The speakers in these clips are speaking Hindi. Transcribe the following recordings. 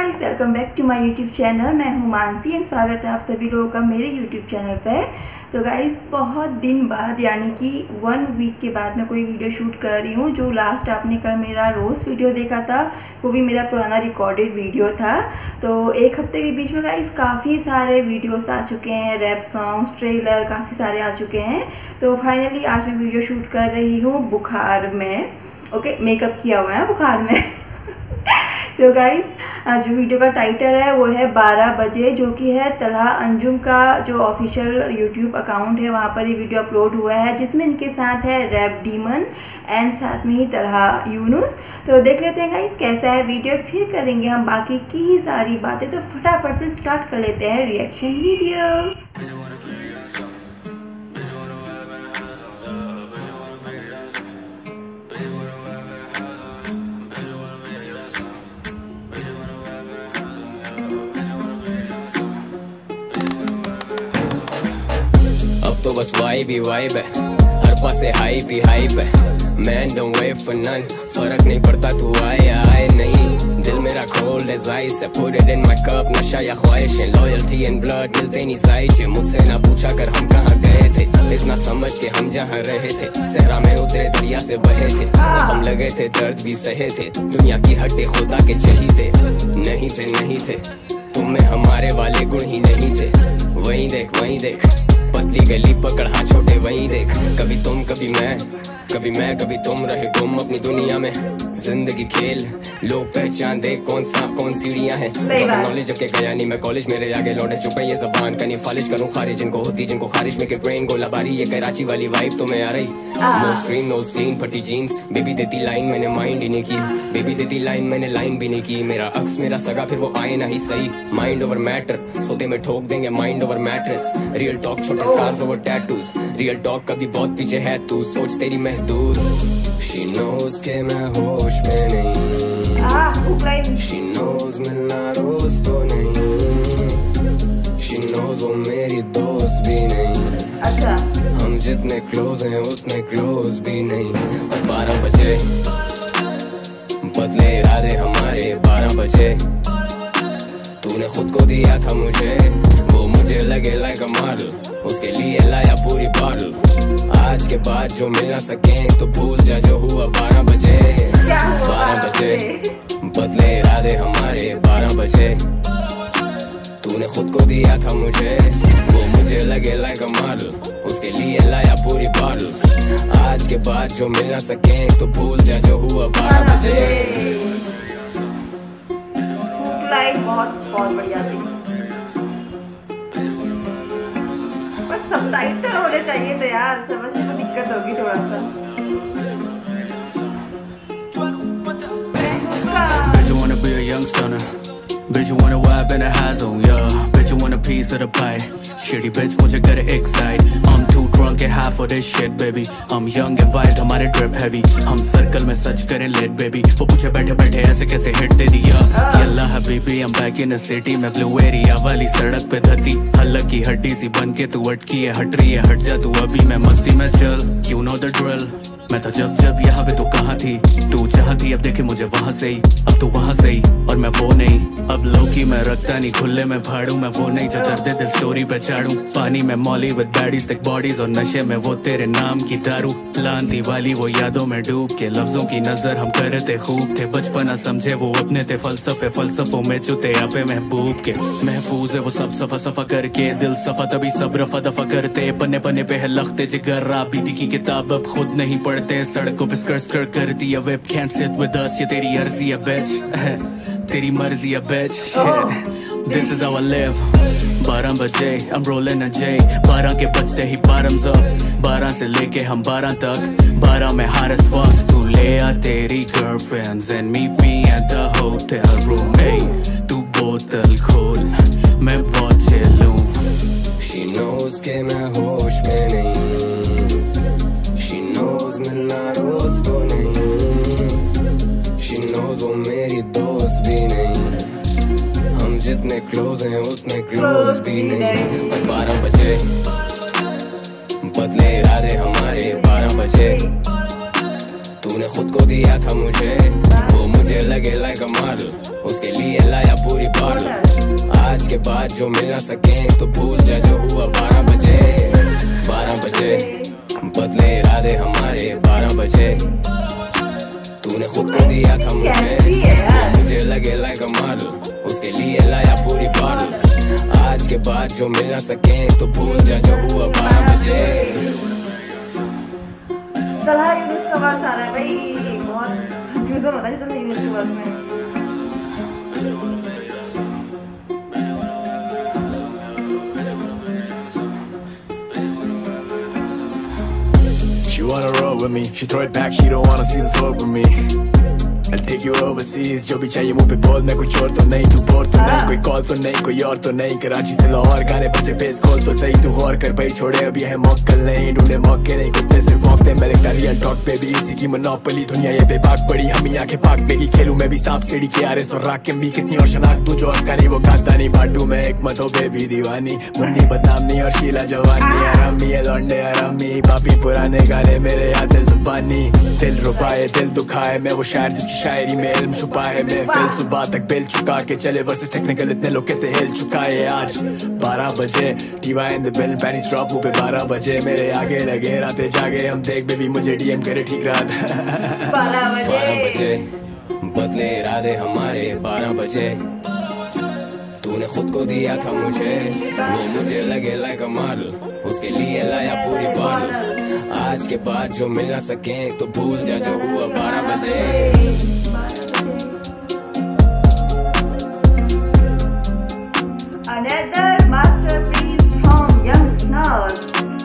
Guys, welcome back to my YouTube channel. मैं हूं मानसी एंड स्वागत है आप सभी लोगों का मेरे यूट्यूब चैनल पे। तो गाइस, बहुत दिन बाद यानी कि 1 वीक के बाद मैं कोई वीडियो शूट कर रही हूं। जो लास्ट आपने कल मेरा रोज़ वीडियो देखा था वो भी मेरा पुराना रिकॉर्डेड वीडियो था। तो एक हफ्ते के बीच में गाइस काफ़ी सारे वीडियोस आ चुके हैं, रैप सॉन्ग्स, ट्रेलर काफ़ी सारे आ चुके हैं। तो फाइनली आज मैं वीडियो शूट कर रही हूँ बुखार में। ओके, मेकअप किया हुआ है बुखार में। तो गाइस, जो वीडियो का टाइटल है वो है 12 बजे, जो कि है तलहा अंजुम का जो ऑफिशियल यूट्यूब अकाउंट है, वहाँ पर ये वीडियो अपलोड हुआ है, जिसमें इनके साथ है रैप डीमन एंड साथ में ही तलहा यूनुस। तो देख लेते हैं गाइस कैसा है वीडियो, फिर करेंगे हम बाकी की ही सारी बातें। तो फटाफट से स्टार्ट कर लेते हैं रिएक्शन वीडियो। तो बस वाइब ही वाइब है, हर पासे हाइप ही हाइप है। Man don't wait for none, फर्क नहीं पड़ता तू आए या आए नहीं। दिल मेरा कोल्ड एज आइस है, put it in my cup. नशा या ख्वाहिशें, लॉयल्टी एंड ब्लड मिलते नहीं साइज। मुझसे ना पूछा कर हम कहाँ गए थे, इतना समझ के हम जहाँ रहे थे। सहरा में उतरे दरिया से बहे थे, जख्म लगे थे दर्द भी सहे थे। दुनिया की हड्डी खुदा के चाहिए नहीं थे, नहीं थे तुम में हमारे वाले गुण ही नहीं थे। वहीं देख पतली गली पकड़ हाथ छोटे, वहीं देख। कभी तुम कभी मैं, कभी मैं कभी तुम रहे गुम अपनी दुनिया में। जिंदगी खेल, लोग पहचान दे कौन सांप कौन सीढ़ियां हैं। नॉलेज के गया नहीं मैं कॉलेज, मेरे आगे लौटे चुपे ये जबान कनी फालिश करूं खारिज। जिनको होती जिनको खारिज में के ट्रेन गोलाबारी, ये कराची वाली वाइब तो मैं आ रही। नो स्ट्रीम नो स्क्रीन, फटी जीन्स, बेबी देती लाइन मैंने माइंड ही नहीं की। बेबी देती लाइन मैंने लाइन भी नहीं की। मेरा अक्स मेरा सगा फिर वो आए ना ही सही। माइंड ओवर मैटर, सोते में ठोक देंगे mind over mattress. Real talk छोटे scars over tattoos. Real talk कभी बहुत पीछे है तू, सोच तेरी महदूद। She knows के मैं होश में नहीं। She knows मिलना रोज तो नहीं। She knows वो मेरी दोस्त भी नहीं। अच्छा, हम जितने क्लोज हैं उतने क्लोज भी नहीं। और 12 बजे बदले इरादे हमारे, 12 बजे तूने खुद को दिया था मुझे, वो मुझे लगे लाइक अ मॉडल। उसके लिए लाया पूरी बॉटल। आज के बाद जो मिल ना सके तो भूल जा जो हुआ 12 बजे। 12 बजे बदले इरादे हमारे, 12 बजे तूने खुद को दिया था मुझे, वो मुझे लगे लाइक अ मॉडल। उसके लिए लाया पूरी बॉटल। आज के बाद जो मिल ना सके तो भूल जा जो हुआ 12 बजे। बहुत बढ़िया थी, बस सबटाइटल होने चाहिए थे यार, समझने में दिक्कत होगी थोड़ा सा। Bitch, you wanna be a young stunner. Bitch, you wanna vibe in a high zone, yeah. Bitch, you want a piece of the pie. Shitty bitch, मुझे करे excite. I'm too drunk and high for this shit, baby. I'm young and wild, हमारे drip heavy. हम circle में सच करें late, baby. वो पूछे बैठे बैठे ऐसे कैसे hit दे दिया। यल्ला हबीबी, I'm back in the city. मैं blue area वाली सड़क पे धती, हल्लक की हड्डी सी बन के तू अटकी है, हट रही है, हट जा तू अभी। मैं मस्ती में चल, you know the drill. मैं था जब यहाँ पे तू कहाँ थी, तू जहाँ थी अब देखे मुझे वहाँ से ही। अब तू वहाँ से ही और मैं वो नहीं। अब लोकी मैं रखता नहीं, खुले में फाड़ू मैं वो नहीं जो दर्द दिल स्टोरी पे चाड़ू। पानी में molly with baddies thick bodies और नशे में वो तेरे नाम की दारू। लांती वाली वो यादों में डूब के लफ्जों की नजर हम करते खूब थे। बचपना समझे वो अपने थे फलसफों में जुते आपे महबूब के। महफूज है वो सब सफा सफा करके, दिल सफा तभी सब रफा दफा करते। पन्ने पन्ने पे है लखते जिगर, बीती की किताब अब खुद नहीं पढ़ते। सड़कों पे स्कर करती है whip, can't sit with us, ये तेरी अर्जी है bitch। तेरी मर्जी है bitch, shit this is how I live। 12 बजे I'm rolling a J, 12 के बजते ही bottoms up। 12 से लेके हम 12 तक, 12 में hot as fuck। तू ले आ तेरी girlfriends and meet me at the hotel room। hey, तू बोतल खोल मैं बहुत chill हूँ। She knows के मैं होश में नहीं। मिलना रोज तो नहीं। She knows वो मेरी दोस्त भी नहीं। हम जितने क्लोज हैं उतने क्लोज भी नहीं। और 12 बजे बदले इरादे हमारे, 12 बजे तूने खुद को दिया था मुझे, वो मुझे लगे लाइक अ मॉडल। उसके लिए लाया पूरी बॉटल। आज के बाद जो मिल ना सके तो भूल जा जो हुआ 12 बजे। 12 बजे बदले इरादे हमारे 12 बजे। तूने खुद को दिया था मुझे लगे लाइक अ मॉडल, उसके लिए लाया पूरी बॉटल। आज के बाद जो मिल ना सके तो भूल जा जो हुआ 12 बजे। तलहा यूनुस का वर्स आ रहा है भाई, बहुत कंफ्यूजन होता है तलहा यूनुस के वर्स में। She wanna roll with me, she throw it back, she don't wanna see the smoke with me. I'll take you overseas, जो भी चाहिए मुँह पे बोल, मैं कुछ और तो नहीं, तू बोर तो नहीं, कोई कॉल तो नहीं, कोई और तो नहीं, कराची से लाहौर गाने बचे बेस खोल तो सही, तू गौर कर भाई, छोड़े अभी है मौकल नहीं, ढूंढे मौके नहीं, कुत्ते सिर्फ मौके, मैं लिखता रियल टॉक पे भी, इसी की मोनोपोली, दुनिया ये बेबाक पड़ी, हम ही आंखें पाक बेगी, खेलूं मैं भी सांप सीढ़ी के आरे और राख के भी, कितनी और शनाख्त तू जो अक्का नहीं वो खाता नहीं, बांटू मैं एक मत हो बेबी दीवानी, मुन्नी बदनामी और शीला जवानी, आरामी है लौंडे आरामी, पापी पुराने गाने मेरे याद है जुबानी, दिल रुबाए दिल दुखाए, मैं वो शायर जिसकी शायरी में इल्म छुपा है, मैं फिर सुबह तक बेल चुका के चले वर्सेस टेक्निकल इतने लोग कहते हिल चुका है। आज 12 बजे टीवा इन द बिल पैनी स्ट्रॉप पे 12 बजे मेरे आगे लगे रातें जागे, हम देख बेबी मुझे डीएम करे ठीक रात। 12 बजे बदले इरादे हमारे 12 बजे। तूने खुद को दिया था मुझे लगे लाइक अ मॉडल, उसके लिए लाया पूरी बॉटल। आज के बाद जो मिल ना सके तो भूल जा जो हुआ 12 बजे। Another masterpiece from Young Stars.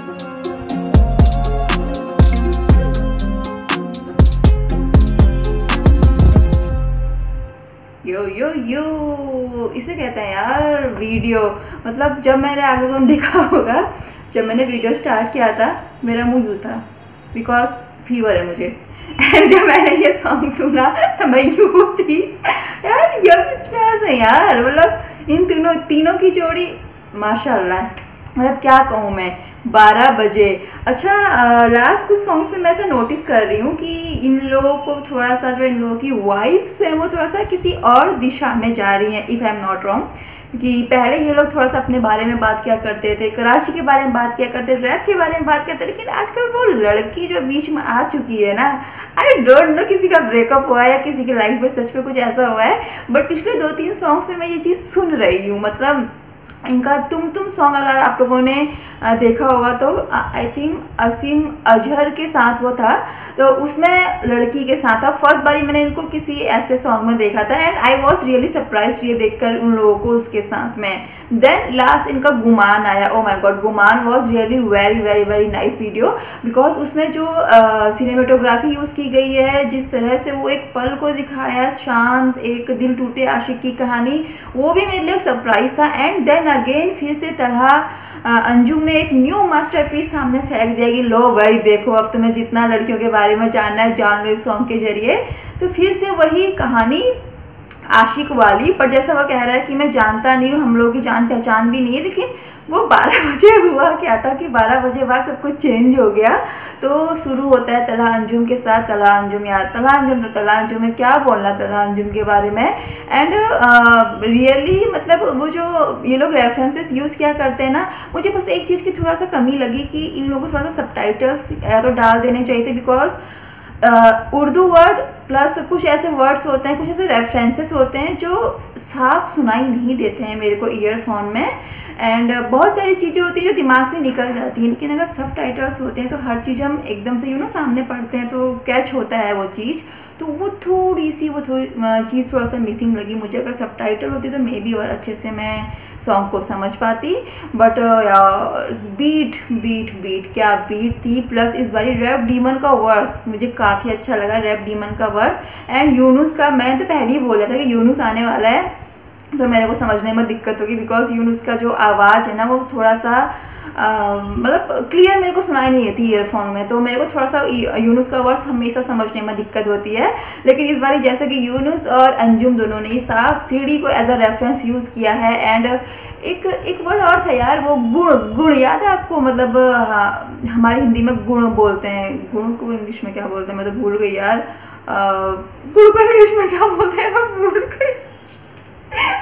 यो इसे कहते हैं यार वीडियो। मतलब जब मैंने आप लोगों ने देखा होगा, जब मैंने वीडियो स्टार्ट किया था मेरा मुंह यूँ था, बिकॉज फीवर है मुझे। एंड जब मैंने ये सॉन्ग सुना तो मैं यूँ थी यार, यंग स्टार्स है यार, मतलब इन तीनों की जोड़ी माशाल्लाह, मतलब क्या कहूँ मैं। 12 बजे। अच्छा, लास्ट कुछ सॉन्ग से मैं ऐसा नोटिस कर रही हूँ कि इन लोगों को थोड़ा सा, जो इन लोगों की वाइब्स हैं वो थोड़ा सा किसी और दिशा में जा रही हैं, if I am not wrong. कि पहले ये लोग थोड़ा सा अपने बारे में बात किया करते थे, कराची के बारे में बात किया करते, रैप के बारे में बात करते, लेकिन आजकल वो लड़की जो बीच में आ चुकी है ना, आई डोंट नो किसी का ब्रेकअप हुआ है या किसी की लाइफ में सच में कुछ ऐसा हुआ है, बट पिछले 2-3 सॉन्ग से मैं ये चीज़ सुन रही हूँ। मतलब इनका तुम सॉन्ग अगर आप लोगों ने देखा होगा तो आई थिंक असीम अजहर के साथ वो था, तो उसमें लड़की के साथ था। फर्स्ट बारी मैंने इनको किसी ऐसे सॉन्ग में देखा था and I was really surprise ये देखकर उन लोगों को उसके साथ में। देन लास्ट इनका गुमान आया, ओ माय गॉड, गुमान was really very very very nice video, because उसमें जो सिनेमेटोग्राफी यूज़ की गई है, जिस तरह से वो एक पल को दिखाया, शांत एक दिल टूटे आशिक की कहानी, वो भी मेरे लिए सरप्राइज था। एंड देन अगेन फिर से तलहा अंजुम ने एक न्यू मास्टरपीस सामने फेंक दिया कि लो भाई देखो, अब तुम्हें जितना लड़कियों के बारे में जानना है जान लो इस सॉन्ग के जरिए। तो फिर से वही कहानी आशिक वाली, पर जैसा वो कह रहा है कि मैं जानता नहीं हूँ, हम लोगों की जान पहचान भी नहीं है, लेकिन वो 12 बजे हुआ क्या था कि 12 बजे बाद सब कुछ चेंज हो गया। तो शुरू होता है तलहा अंजुम के साथ। तलहा अंजुम यार, तलहा अंजुम तो तलहा अंजुम में क्या बोलना तलहा अंजुम के बारे में। एंड रियली मतलब वो जो ये लोग रेफरेंसेस यूज़ किया करते हैं ना, मुझे बस एक चीज़ की थोड़ा सा कमी लगी कि इन लोगों को थोड़ा सा सबटाइटल्स या तो डाल देने चाहिए थे, बिकॉज उर्दू वर्ड प्लस कुछ ऐसे वर्ड्स होते हैं, कुछ ऐसे रेफरेंसेस होते हैं जो साफ सुनाई नहीं देते हैं मेरे को ईयरफोन में। एंड बहुत सारी चीज़ें होती हैं जो दिमाग से निकल जाती हैं, लेकिन अगर सब टाइटल्स होते हैं तो हर चीज़ हम एकदम से सामने पढ़ते हैं तो कैच होता है वो चीज़। तो वो थोड़ी चीज़ थोड़ा सा मिसिंग लगी मुझे। अगर सब टाइटल होती तो मे बी और अच्छे से मैं सॉन्ग को समझ पाती। बट बीट क्या बीट थी। प्लस इस बारी रैप डीमन का वर्स मुझे काफ़ी अच्छा लगा, रैप डीमन का वर्स। एंड यूनुस का, मैं तो पहले ही बोला था कि यूनुस आने वाला है तो मेरे को समझने में दिक्कत होगी, बिकॉज यूनुस का जो आवाज़ है ना वो थोड़ा सा मतलब क्लियर मेरे को सुनाई नहीं देती ईयरफोन में, तो मेरे को थोड़ा सा यूनुस का वर्स हमेशा समझने में दिक्कत होती है। लेकिन इस बार जैसे कि यूनुस और अंजुम दोनों ने साफ सीढ़ी को एज अ रेफरेंस यूज़ किया है। एंड एक वर्ड और था यार, वो गुण याद है आपको? मतलब हमारी हिंदी में गुण बोलते हैं, गुण को इंग्लिश में क्या बोलते हैं मैं तो भूल गई यार। गुण को इंग्लिश में क्या बोलते हैं मैं भूल गई।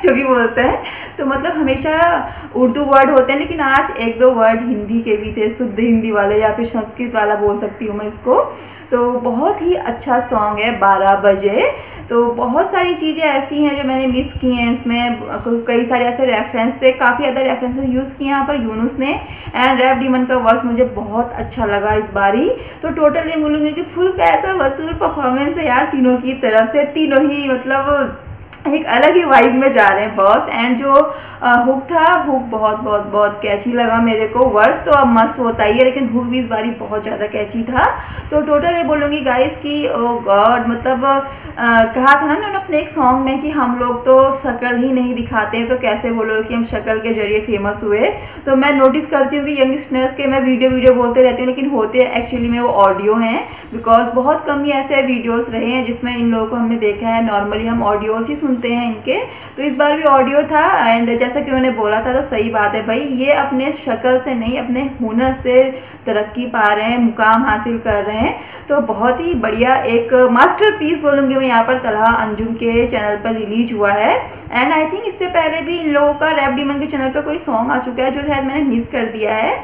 जो भी बोलते हैं। तो मतलब हमेशा उर्दू वर्ड होते हैं, लेकिन आज 1-2 वर्ड हिंदी के भी थे, शुद्ध हिंदी वाले या फिर संस्कृत वाला बोल सकती हूँ मैं इसको। तो बहुत ही अच्छा सॉन्ग है 12 बजे। तो बहुत सारी चीज़ें ऐसी हैं जो मैंने मिस की हैं इसमें, कई सारे ऐसे रेफरेंस थे, काफ़ी ज़्यादा रेफरेंसेस यूज़ किए यहाँ पर यूनुस ने। एंड रैप डीमन का वर्स मुझे बहुत अच्छा लगा इस बारी। तो टोटल ये बोलूँगी कि फुल पैसा वसूल परफॉर्मेंस है यार तीनों की तरफ से। तीनों ही मतलब एक अलग ही वाइब में जा रहे हैं बॉस। एंड जो हुक था, हुक बहुत बहुत बहुत कैची लगा मेरे को। वर्स तो अब मस्त होता ही है, लेकिन हुक भी इस बारी बहुत ज़्यादा कैची था। तो टोटल ये बोलूँगी गाइस कि ओ गॉड, मतलब कहा था ना उन्होंने अपने एक सॉन्ग में कि हम लोग तो शक्ल ही नहीं दिखाते हैं, तो कैसे बोलोगे कि हम शक्ल के जरिए फेमस हुए। तो मैं नोटिस करती हूँ कि यंगस्टर्स के मैं वीडियो बोलते रहती हूँ, लेकिन होते एक्चुअली में वो ऑडियो हैं। बिकॉज बहुत कम ही ऐसे वीडियोज़ रहे हैं जिसमें इन लोगों को हमने देखा है। नॉर्मली हम ऑडियोज़ ही सुनते हैं इनके, तो इस बार भी ऑडियो था। एंड जैसा कि उन्होंने बोला था, तो सही बात है भाई, ये अपने शक्ल से नहीं अपने हुनर से तरक्की पा रहे हैं, मुकाम हासिल कर रहे हैं। तो बहुत ही बढ़िया एक मास्टरपीस बोलूँगी मैं यहाँ पर तलहा अंजुम के चैनल पर रिलीज हुआ है। एंड आई थिंक इससे पहले भी इन लोगों का रैप डीमन के चैनल पर कोई सॉन्ग आ चुका है जो शायद मैंने मिस कर दिया है।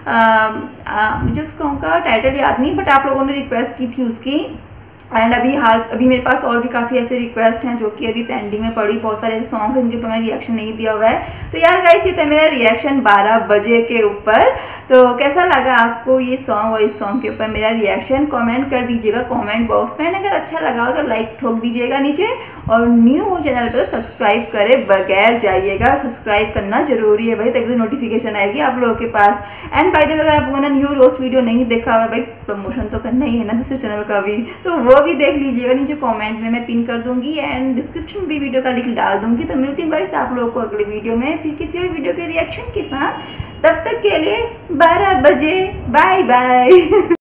मुझे उस सॉन्ग का टाइटल याद नहीं, बट आप लोगों ने रिक्वेस्ट की थी उसकी। एंड अभी मेरे पास और भी काफ़ी ऐसे रिक्वेस्ट हैं जो कि अभी पेंडिंग में पड़ी। बहुत सारे ऐसे सॉन्ग्स हैं जिनके ऊपर मैंने रिएक्शन नहीं दिया हुआ है। तो यार गाइस, ये था मेरा रिएक्शन 12 बजे के ऊपर। तो कैसा लगा आपको ये सॉन्ग और इस सॉन्ग के ऊपर मेरा रिएक्शन, कमेंट कर दीजिएगा कमेंट बॉक्स में। अगर अच्छा लगा हो तो लाइक ठोक दीजिएगा नीचे, और न्यू हो चैनल पर तो सब्सक्राइब करे बगैर जाइएगा। सब्सक्राइब करना जरूरी है भाई, तभी तो नोटिफिकेशन आएगी आप लोगों के पास। एंड बाय द वे, अगर आप लोगों ने न्यू रोस्ट वीडियो नहीं देखा हुआ भाई, प्रमोशन तो करना ही है ना दूसरे चैनल का भी, तो वो भी देख लीजिएगा। नीचे कमेंट में मैं पिन कर दूंगी एंड डिस्क्रिप्शन में भी वीडियो का लिंक डाल दूंगी। तो मिलती हूँ गाइस आप लोगों को अगले वीडियो में फिर किसी और वीडियो के रिएक्शन के साथ। तब तक के लिए 12 बजे, बाय बाय।